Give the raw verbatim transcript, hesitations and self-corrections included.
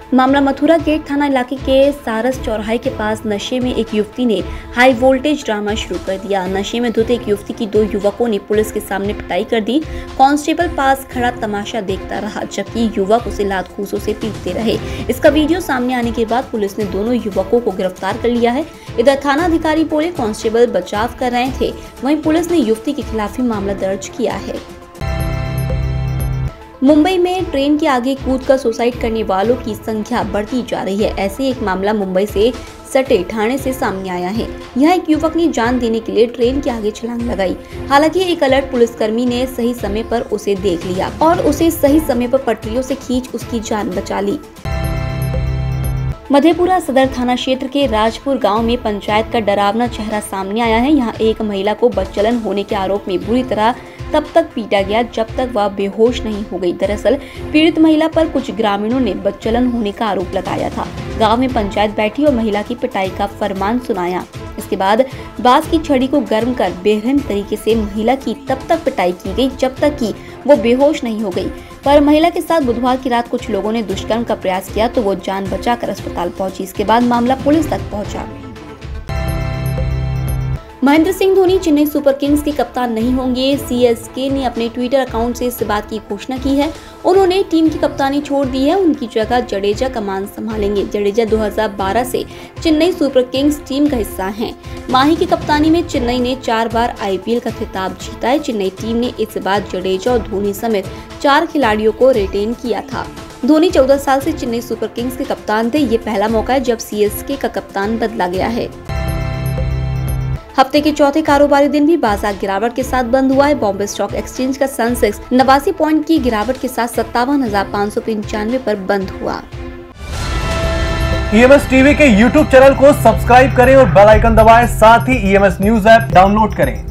मामला मथुरा गेट थाना इलाके के सारस चौराहे के पास नशे में एक युवती ने हाई वोल्टेज ड्रामा शुरू कर दिया। नशे में धुत एक युवती की दो युवकों ने पुलिस के सामने पिटाई कर दी। कांस्टेबल पास खड़ा तमाशा देखता रहा जबकि युवक उसे लात घूंसों से पीटते रहे। इसका वीडियो सामने आने के बाद पुलिस ने दोनों युवकों को गिरफ्तार कर लिया है। इधर थाना अधिकारी बोले कांस्टेबल बचाव कर रहे थे, वहीं पुलिस ने युवती के खिलाफ मामला दर्ज किया है। मुंबई में ट्रेन के आगे कूदकर सुसाइड करने वालों की संख्या बढ़ती जा रही है। ऐसे एक मामला मुंबई से सटे ठाणे से सामने आया है। यहाँ एक युवक ने जान देने के लिए ट्रेन के आगे छलांग लगाई। हालांकि एक अलर्ट पुलिसकर्मी ने सही समय पर उसे देख लिया और उसे सही समय पर पटरियों से खींच उसकी जान बचा ली। मधेपुरा सदर थाना क्षेत्र के राजपुर गांव में पंचायत का डरावना चेहरा सामने आया है। यहाँ एक महिला को बदचलन होने के आरोप में बुरी तरह तब तक पीटा गया जब तक वह बेहोश नहीं हो गई। दरअसल पीड़ित महिला पर कुछ ग्रामीणों ने बदचलन होने का आरोप लगाया था। गांव में पंचायत बैठी और महिला की पिटाई का फरमान सुनाया। इसके बाद बांस की छड़ी को गर्म कर बेरहम तरीके से महिला की तब तक पिटाई की गई जब तक कि वो बेहोश नहीं हो गई। पर महिला के साथ बुधवार की रात कुछ लोगों ने दुष्कर्म का प्रयास किया तो वो जान बचाकर अस्पताल पहुंची। इसके बाद मामला पुलिस तक पहुंचा। महेंद्र सिंह धोनी चेन्नई सुपर किंग्स के कप्तान नहीं होंगे। सीएसके ने अपने ट्विटर अकाउंट से इस बात की घोषणा की है। उन्होंने टीम की कप्तानी छोड़ दी है। उनकी जगह जडेजा कमान संभालेंगे। जडेजा दो हज़ार बारह से चेन्नई सुपर किंग्स टीम का हिस्सा हैं। माही की कप्तानी में चेन्नई ने चार बार आईपीएल का खिताब जीता है। चेन्नई टीम ने इस बार जडेजा और धोनी समेत चार खिलाड़ियों को रिटेन किया था। धोनी चौदह साल से चेन्नई सुपर किंग्स के कप्तान थे। ये पहला मौका है जब सीएसके का कप्तान बदला गया है। हफ्ते के चौथे कारोबारी दिन भी बाजार गिरावट के साथ बंद हुआ है। बॉम्बे स्टॉक एक्सचेंज का सेंसेक्स नवासी पॉइंट की गिरावट के साथ सत्तावन हजार पाँच सौ पंचानवे पर बंद हुआ। ईएमएस टीवी के यूट्यूब चैनल को सब्सक्राइब करें और बेल आइकन दबाएं। साथ ही ईएमएस न्यूज ऐप डाउनलोड करें।